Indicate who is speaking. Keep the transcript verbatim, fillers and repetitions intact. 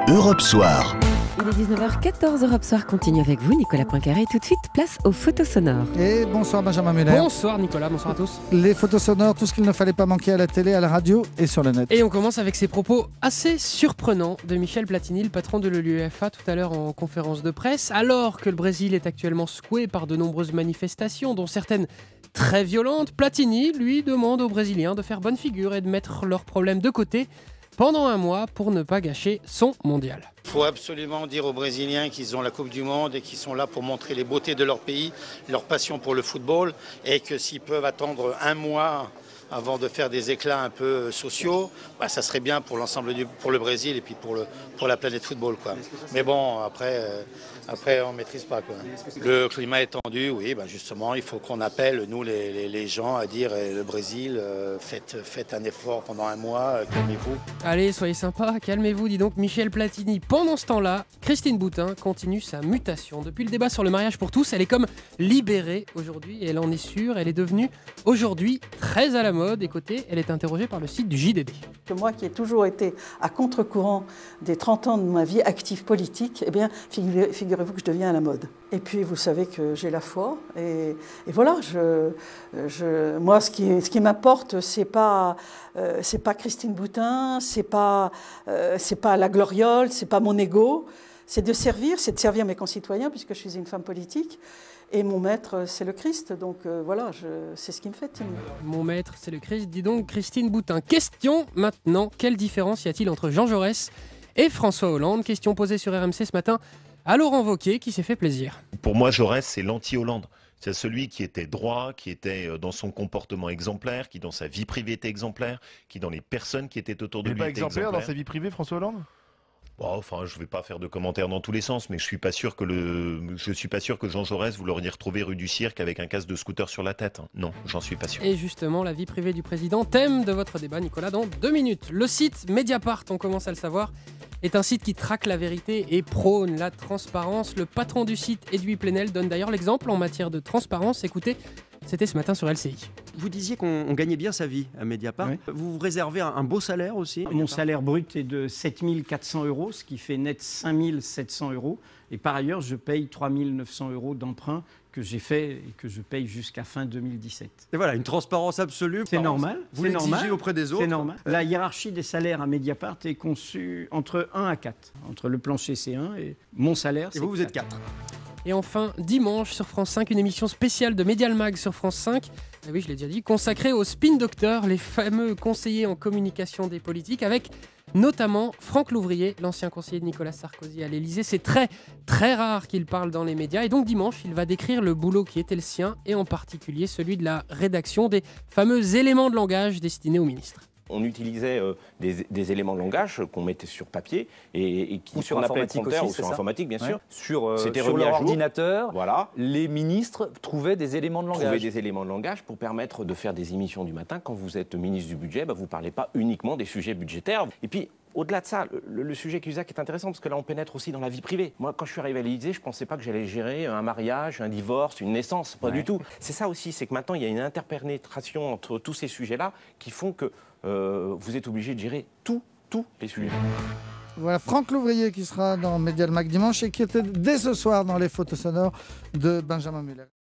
Speaker 1: Europe Soir.
Speaker 2: Il est dix-neuf heures quatorze, Europe Soir continue avec vous, Nicolas Poincaré. Tout de suite, place aux photos sonores.
Speaker 3: Et bonsoir Benjamin Muller.
Speaker 4: Bonsoir Nicolas, bonsoir à tous.
Speaker 3: Les photos sonores, tout ce qu'il ne fallait pas manquer à la télé, à la radio et sur le net.
Speaker 4: Et on commence avec ces propos assez surprenants de Michel Platini, le patron de l'UEFA, tout à l'heure en conférence de presse. Alors que le Brésil est actuellement secoué par de nombreuses manifestations, dont certaines très violentes, Platini, lui, demande aux Brésiliens de faire bonne figure et de mettre leurs problèmes de côté pendant un mois pour ne pas gâcher son mondial.
Speaker 5: Il faut absolument dire aux Brésiliens qu'ils ont la Coupe du Monde et qu'ils sont là pour montrer les beautés de leur pays, leur passion pour le football, et que s'ils peuvent attendre un mois avant de faire des éclats un peu sociaux, bah, ça serait bien pour l'ensemble du, pour le Brésil et puis pour, le, pour la planète football, quoi. Mais bon, après, euh, après on ne maîtrise pas, quoi. Le climat est tendu, oui, bah justement, il faut qu'on appelle, nous, les, les, les gens, à dire eh, le Brésil, euh, faites, faites un effort pendant un mois, euh, calmez-vous.
Speaker 4: Allez, soyez sympa, calmez-vous, dit donc Michel Platini. Pendant ce temps-là, Christine Boutin continue sa mutation. Depuis le débat sur le mariage pour tous, elle est comme libérée aujourd'hui, et elle en est sûre, elle est devenue aujourd'hui très à la mode. Écoutez, elle est interrogée par le site du J D D.
Speaker 6: Moi qui ai toujours été à contre-courant des trente ans de ma vie active politique, eh bien, figurez-vous que je deviens à la mode. Et puis, vous savez que j'ai la foi. Et, et voilà, je, je, moi, ce qui, ce qui m'importe, c'est pas, euh, c'est pas Christine Boutin, c'est pas, euh, c'est pas la gloriole, c'est pas mon ego. C'est de servir, c'est de servir mes concitoyens, puisque je suis une femme politique. Et mon maître, c'est le Christ. Donc euh, voilà, c'est ce qui me fait tenir.
Speaker 4: Mon maître, c'est le Christ, dit donc Christine Boutin. Question maintenant, quelle différence y a-t-il entre Jean Jaurès et François Hollande? Question posée sur R M C ce matin à Laurent Wauquiez, qui s'est fait plaisir.
Speaker 7: Pour moi, Jaurès, c'est l'anti-Hollande. C'est celui qui était droit, qui était dans son comportement exemplaire, qui dans sa vie privée était exemplaire, qui dans les personnes qui étaient autour de
Speaker 8: Il
Speaker 7: lui
Speaker 8: n'est pas
Speaker 7: étaient
Speaker 8: exemplaire
Speaker 7: exemplaires.
Speaker 8: dans sa vie privée, François Hollande ?
Speaker 7: Bon, enfin, je ne vais pas faire de commentaires dans tous les sens, mais je suis pas sûr que le, je suis pas sûr que Jean Jaurès, vous l'auriez retrouvé rue du Cirque avec un casque de scooter sur la tête. Non, j'en suis pas sûr.
Speaker 4: Et justement, la vie privée du président, thème de votre débat, Nicolas, dans deux minutes. Le site Mediapart, on commence à le savoir, est un site qui traque la vérité et prône la transparence. Le patron du site, Edoui Plenel, donne d'ailleurs l'exemple en matière de transparence. Écoutez, c'était ce matin sur L C I.
Speaker 9: Vous disiez qu'on gagnait bien sa vie à Mediapart. Oui. Vous vous réservez un, un beau salaire aussi?
Speaker 10: Mon salaire brut est de sept mille quatre cents euros, ce qui fait net cinq mille sept cents euros. Et par ailleurs, je paye trois mille neuf cents euros d'emprunt que j'ai fait et que je paye jusqu'à fin deux mille dix-sept.
Speaker 9: Et voilà, une transparence absolue.
Speaker 10: C'est normal.
Speaker 9: Vous l'exigez auprès des autres.
Speaker 10: C'est normal. La hiérarchie des salaires à Mediapart est conçue entre un à quatre. Entre le plancher c'est un et mon salaire c'est
Speaker 9: Et vous, vous êtes quatre.
Speaker 4: Et enfin, dimanche sur France cinq, une émission spéciale de Medial Mag sur France cinq, ah oui, je l'ai déjà dit, consacrée aux spin doctors, les fameux conseillers en communication des politiques, avec notamment Franck Louvrier, l'ancien conseiller de Nicolas Sarkozy à l'Élysée. C'est très, très rare qu'il parle dans les médias. Et donc dimanche, il va décrire le boulot qui était le sien, et en particulier celui de la rédaction des fameux éléments de langage destinés aux ministres.
Speaker 11: On utilisait euh, des, des éléments de langage qu'on mettait sur papier et, et qui
Speaker 12: ou sur informatique aussi,
Speaker 11: ou sur informatique bien
Speaker 12: ouais.
Speaker 11: sûr.
Speaker 12: Sur, euh, sur leur ordinateur,
Speaker 11: voilà.
Speaker 12: Les ministres trouvaient des éléments de langage.
Speaker 11: Trouvaient des éléments de langage pour permettre de faire des émissions du matin. Quand vous êtes ministre du budget, bah, vous ne parlez pas uniquement des sujets budgétaires. Et puis, au-delà de ça, le, le sujet Cusack est intéressant parce que là, on pénètre aussi dans la vie privée. Moi, quand je suis arrivé à l'Élysée, je ne pensais pas que j'allais gérer un mariage, un divorce, une naissance. Pas ouais. du tout. C'est ça aussi, c'est que maintenant, il y a une interpénétration entre tous ces sujets-là qui font que euh, vous êtes obligé de gérer tous, tous les sujets.
Speaker 3: Voilà, Franck Louvrier qui sera dans Medial Mag dimanche et qui était dès ce soir dans les photos sonores de Benjamin Muller.